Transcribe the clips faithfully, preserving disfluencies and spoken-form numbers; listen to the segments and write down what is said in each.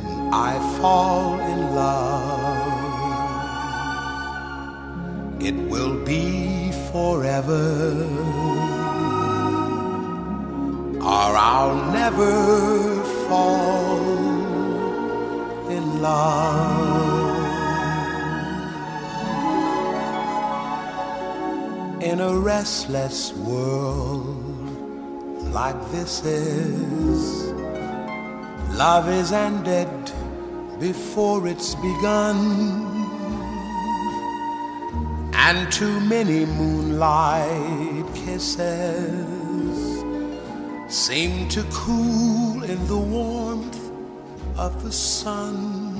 I fall in love, it will be forever, or I'll never fall in love. In a restless world like this is, love is ended before it's begun, and too many moonlight kisses seem to cool in the warmth of the sun.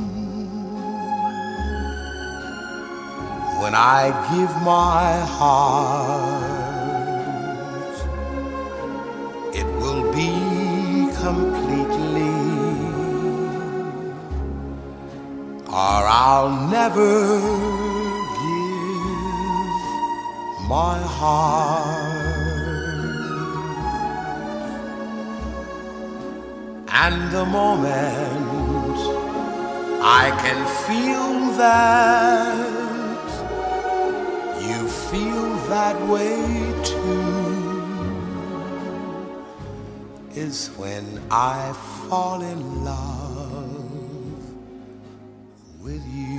When I give my heart, it will be completely, or I'll never give my heart. And the moment I can feel that you feel that way too is when I fall in love with you.